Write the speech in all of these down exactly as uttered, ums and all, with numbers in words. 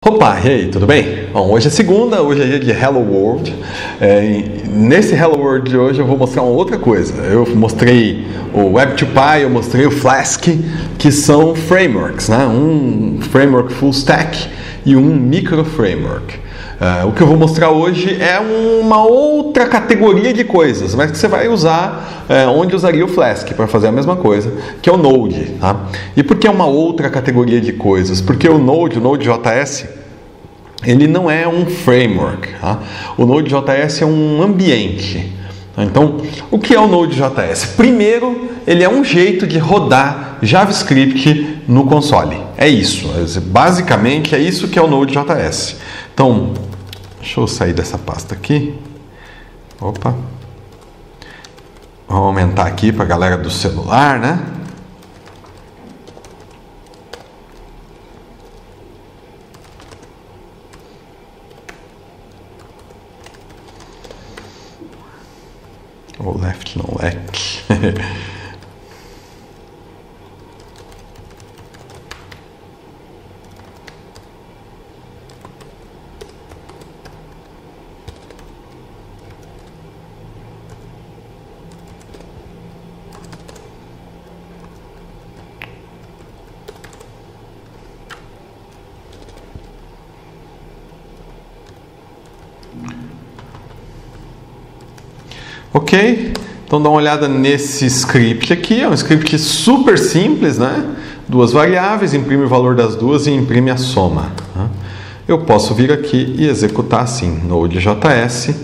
Opa, e aí, tudo bem? Bom, hoje é segunda, hoje é dia de Hello World. É, nesse Hello World de hoje eu vou mostrar uma outra coisa. Eu mostrei o Web to Py, eu mostrei o Flask, que são frameworks, né? Um framework full stack e um micro framework. Uh, o que eu vou mostrar hoje é uma outra categoria de coisas, mas que você vai usar uh, onde usaria o Flask para fazer a mesma coisa, que é o Node. Tá? E por que é uma outra categoria de coisas? Porque o Node, o Node.js, ele não é um framework. Tá? O Node.js é um ambiente. Então, o que é o Node.js? Primeiro, ele é um jeito de rodar JavaScript no console. É isso. Basicamente, é isso que é o Node.js. Então, deixa eu sair dessa pasta aqui. Opa. Vamos aumentar aqui para a galera do celular, né? Ou left, não left. Ok, então dá uma olhada nesse script aqui, é um script super simples, né? Duas variáveis, imprime o valor das duas e imprime a soma. Eu posso vir aqui e executar assim, Node.js,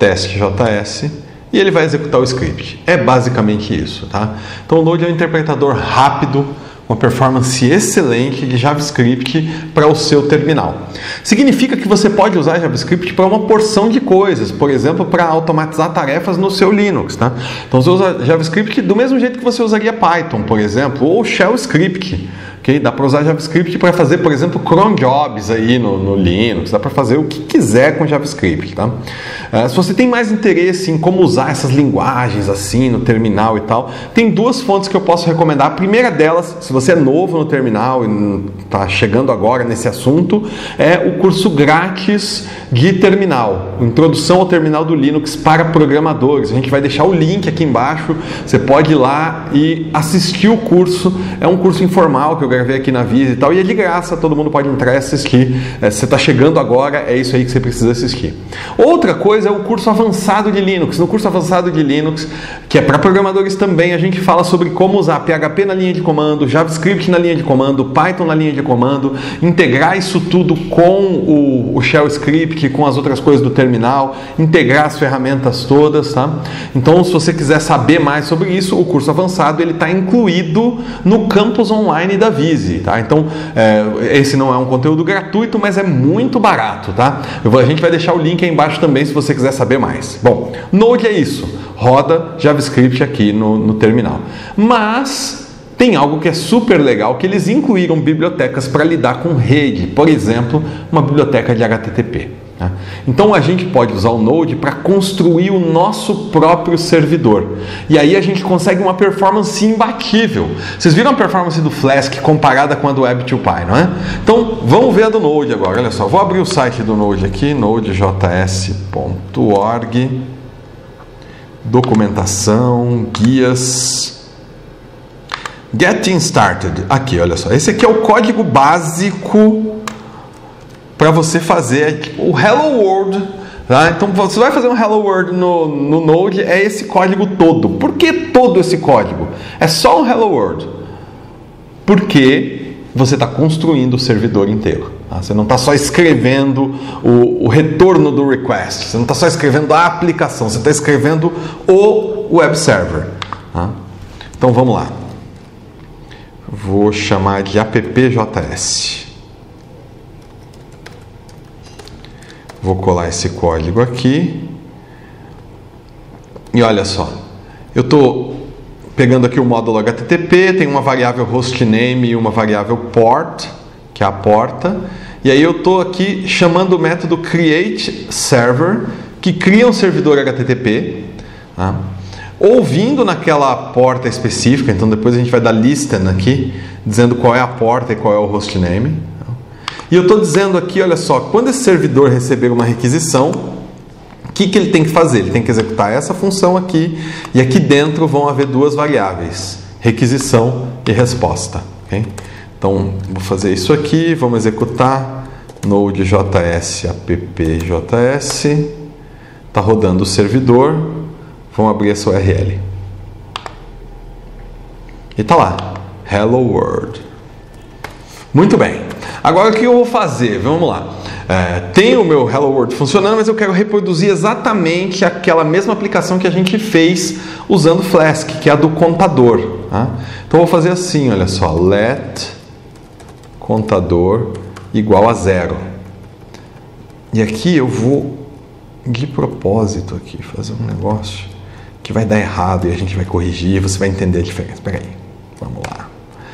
teste.js, e ele vai executar o script. É basicamente isso, tá? Então o Node é um interpretador rápido, uma performance excelente de JavaScript para o seu terminal. Significa que você pode usar JavaScript para uma porção de coisas, por exemplo, para automatizar tarefas no seu Linux. Tá? Então você usa JavaScript do mesmo jeito que você usaria Python, por exemplo, ou Shell Script. Okay? Dá para usar JavaScript para fazer, por exemplo, cron jobs aí no, no Linux, dá para fazer o que quiser com JavaScript. Tá? Uh, se você tem mais interesse em como usar essas linguagens assim no terminal e tal, tem duas fontes que eu posso recomendar. A primeira delas, se você é novo no terminal e está chegando agora nesse assunto, é o curso grátis de terminal, Introdução ao Terminal do Linux para Programadores. A gente vai deixar o link aqui embaixo, você pode ir lá e assistir o curso. É um curso informal que eu gravei aqui na Visa e tal, e é de graça, todo mundo pode entrar e assistir. É, se você está chegando agora, é isso aí que você precisa assistir. Outra coisa é o curso avançado de Linux. No curso avançado de Linux, que é para programadores também, a gente fala sobre como usar P H P na linha de comando, JavaScript na linha de comando, Python na linha de comando, integrar isso tudo com o, o Shell Script, com as outras coisas do terminal, integrar as ferramentas todas, tá? Então, se você quiser saber mais sobre isso, o curso avançado ele está incluído no campus online da Vise, tá? Então, é, esse não é um conteúdo gratuito, mas é muito barato, tá? Eu vou, a gente vai deixar o link aí embaixo também se você quiser saber mais. Bom, Node é isso, roda JavaScript aqui no, no terminal. Mas tem algo que é super legal, que eles incluíram bibliotecas para lidar com rede, por exemplo, uma biblioteca de H T T P. Né? Então a gente pode usar o Node para construir o nosso próprio servidor. E aí a gente consegue uma performance imbatível. Vocês viram a performance do Flask comparada com a do Web to Py, não é? Então vamos ver a do Node agora. Olha só, vou abrir o site do Node aqui, nodejs ponto org, documentação, guias, Getting Started. Aqui, olha só, esse aqui é o código básico para você fazer o Hello World. Tá? Então você vai fazer um Hello World no, no Node, é esse código todo. Por que todo esse código? É só um Hello World. Porque você está construindo o servidor inteiro. Tá? Você não está só escrevendo o, o retorno do request, você não está só escrevendo a aplicação, você está escrevendo o web server. Tá? Então vamos lá. Vou chamar de app.js. Vou colar esse código aqui. E olha só, eu estou pegando aqui o módulo H T T P, tem uma variável hostname e uma variável port, que é a porta. E aí eu estou aqui chamando o método createServer, que cria um servidor H T T P. Tá? Ouvindo naquela porta específica, então depois a gente vai dar listen aqui, dizendo qual é a porta e qual é o hostname. E eu estou dizendo aqui, olha só, quando esse servidor receber uma requisição, o que, que ele tem que fazer? Ele tem que executar essa função aqui, e aqui dentro vão haver duas variáveis, requisição e resposta. Okay? Então, vou fazer isso aqui, vamos executar node.js app.js, está rodando o servidor, vamos abrir essa U R L. E está lá, Hello World. Muito bem. Agora o que eu vou fazer? Vamos lá. É, tem o meu Hello World funcionando, mas eu quero reproduzir exatamente aquela mesma aplicação que a gente fez usando Flask, que é a do contador. Tá? Então eu vou fazer assim, olha só, let contador igual a zero. E aqui eu vou, de propósito aqui, fazer um negócio que vai dar errado e a gente vai corrigir, você vai entender a diferença. Espera aí, vamos lá.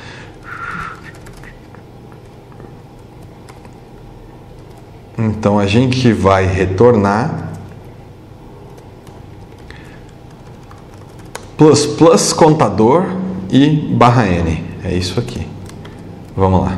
Então a gente vai retornar plus plus contador e barra n. É isso aqui. Vamos lá.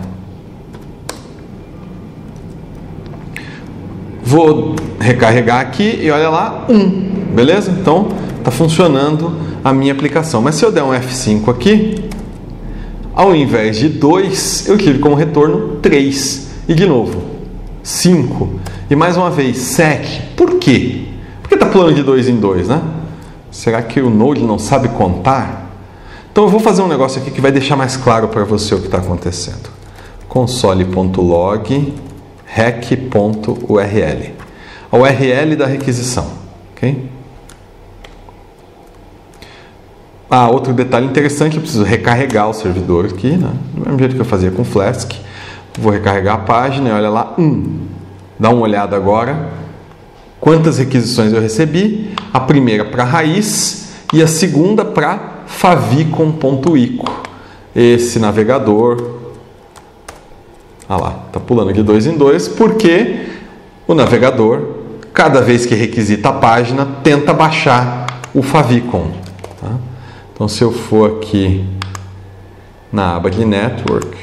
Vou recarregar aqui e olha lá, um. Beleza? Então está funcionando a minha aplicação. Mas se eu der um F cinco aqui, ao invés de dois, eu tive como retorno três. E de novo, cinco. E mais uma vez, sete. Por quê? Porque está pulando de dois em dois, né? Será que o Node não sabe contar? Então eu vou fazer um negócio aqui que vai deixar mais claro para você o que está acontecendo. console.log rec.url. A U R L da requisição. Ok? Ah, outro detalhe interessante, eu preciso recarregar o servidor aqui, né? Do mesmo jeito que eu fazia com Flask. Vou recarregar a página e olha lá, um. Dá uma olhada agora. Quantas requisições eu recebi? A primeira para raiz e a segunda para favicon.ico. Esse navegador. Ah lá, está pulando de dois em dois, porque o navegador, cada vez que requisita a página, tenta baixar o favicon. Tá? Então, se eu for aqui na aba de Network,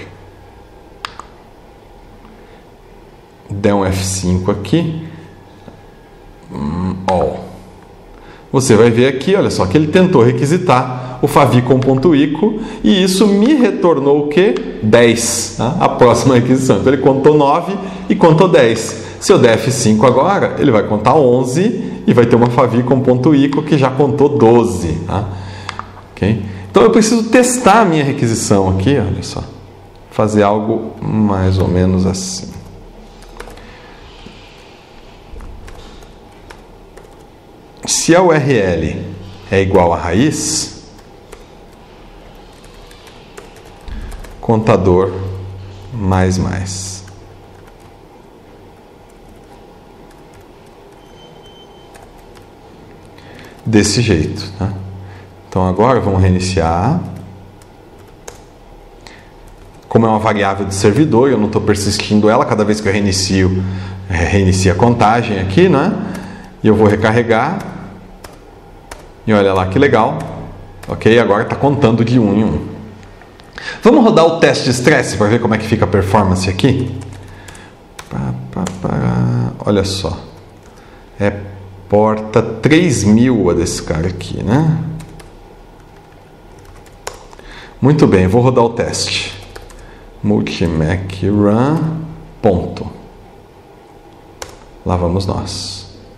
der um F cinco aqui, hum, ó, você vai ver aqui, olha só, que ele tentou requisitar o favicon.ico e isso me retornou o quê? dez, tá? A próxima requisição. Então ele contou nove e contou dez. Se eu der F cinco agora, ele vai contar onze e vai ter uma favicon.ico que já contou doze. Tá? Okay? Então eu preciso testar a minha requisição aqui, olha só. Fazer algo mais ou menos assim. Se a U R L é igual a raiz, contador mais mais. Desse jeito, tá? Então agora vamos reiniciar. Como é uma variável de servidor, eu não estou persistindo ela, cada vez que eu reinicio, reinicia a contagem aqui, né? E eu vou recarregar. E olha lá que legal. Ok, agora está contando de um em um. Vamos rodar o teste de estresse para ver como é que fica a performance aqui? Pá, pá, pá. Olha só. É porta três mil a desse cara aqui, né? Muito bem, vou rodar o teste. Multimac run. Ponto. Lá vamos nós.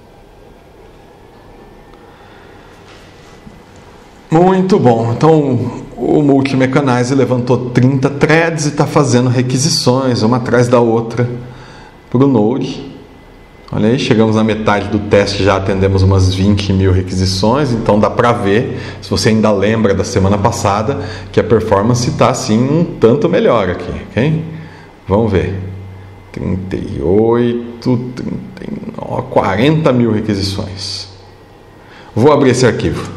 Muito bom. Então, o Multimechanize levantou trinta threads e está fazendo requisições, uma atrás da outra, para o Node. Olha aí, chegamos na metade do teste, já atendemos umas vinte mil requisições, então dá para ver, se você ainda lembra da semana passada, que a performance está assim um tanto melhor aqui, ok? Vamos ver. trinta e oito, trinta e nove, quarenta mil requisições. Vou abrir esse arquivo.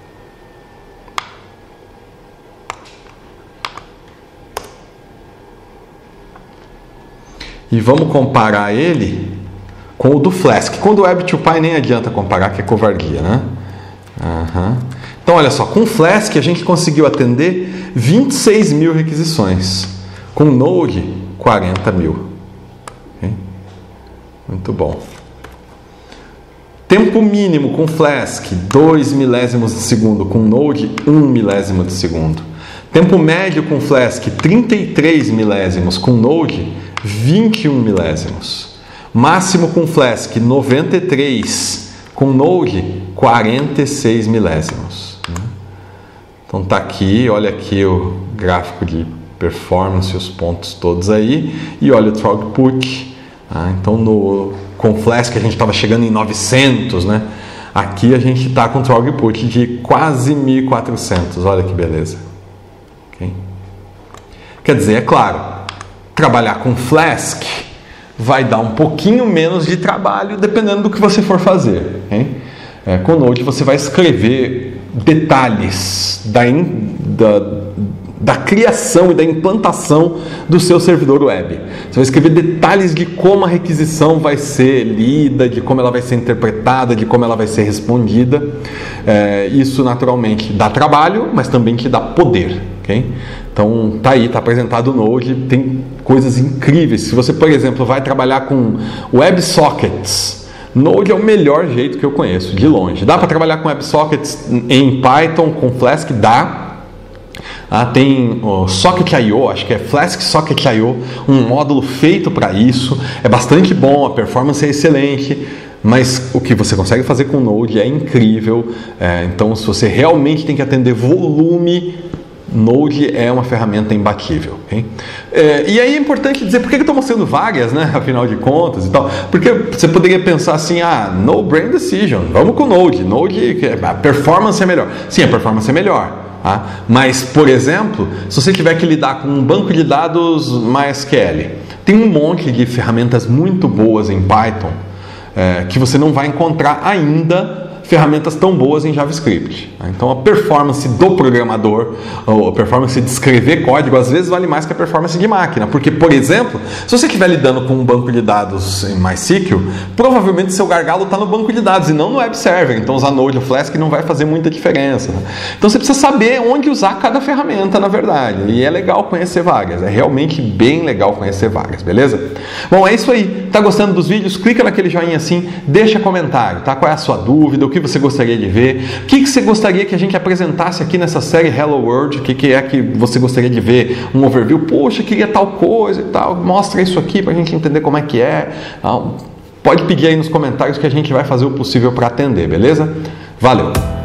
E vamos comparar ele com o do Flask. Com o do Web to Py nem adianta comparar, que é covardia, né? Uhum. Então, olha só, com o Flask a gente conseguiu atender vinte e seis mil requisições. Com o Node, quarenta mil. Muito bom. Tempo mínimo com Flask, dois milésimos de segundo. Com Node, um milésimo de segundo. Tempo médio com Flask, trinta e três milésimos. Com Node, vinte e um milésimos. Máximo com Flask, noventa e três. Com Node, quarenta e seis milésimos. Então tá aqui, olha aqui o gráfico de performance, os pontos todos aí. E olha o throughput. Ah, então no, com Flask a gente estava chegando em novecentos, né? Aqui a gente está com throughput de quase mil e quatrocentos. Olha que beleza. Okay? Quer dizer, é claro, trabalhar com Flask vai dar um pouquinho menos de trabalho dependendo do que você for fazer. Okay? É, com Node você vai escrever detalhes da, in, da, da criação e da implantação do seu servidor web. Você vai escrever detalhes de como a requisição vai ser lida, de como ela vai ser interpretada, de como ela vai ser respondida. É, isso naturalmente dá trabalho, mas também te dá poder. Okay? Então tá aí, tá apresentado o Node, tem coisas incríveis. Se você, por exemplo, vai trabalhar com WebSockets, Node é o melhor jeito que eu conheço, de longe. Dá para trabalhar com WebSockets em Python, com Flask? Dá. Ah, tem o Socket ponto i o, acho que é Flask Socket ponto i o, um módulo feito para isso. É bastante bom, a performance é excelente. Mas o que você consegue fazer com o Node é incrível. É, então, se você realmente tem que atender volume, Node é uma ferramenta imbatível. Okay? É, e aí é importante dizer por que eu estou mostrando várias, né? Afinal de contas e tal. Porque você poderia pensar assim, ah, no brain decision, vamos com Node. Node, a performance é melhor. Sim, a performance é melhor. Tá? Mas, por exemplo, se você tiver que lidar com um banco de dados MySQL, tem um monte de ferramentas muito boas em Python é, que você não vai encontrar ainda ferramentas tão boas em JavaScript. Então a performance do programador, ou a performance de escrever código, às vezes vale mais que a performance de máquina. Porque, por exemplo, se você estiver lidando com um banco de dados em MySQL, provavelmente seu gargalo está no banco de dados e não no web server. Então usar Node ou Flask não vai fazer muita diferença. Então você precisa saber onde usar cada ferramenta, na verdade. E é legal conhecer várias. É realmente bem legal conhecer várias, beleza? Bom, é isso aí. Tá gostando dos vídeos? Clica naquele joinha assim, deixa comentário, tá? Qual é a sua dúvida? O que você gostaria de ver? O que você gostaria que a gente apresentasse aqui nessa série Hello World? O que, que é que você gostaria de ver? Um overview? Poxa, queria tal coisa e tal. Mostra isso aqui para a gente entender como é que é. Pode pedir aí nos comentários que a gente vai fazer o possível para atender, beleza? Valeu!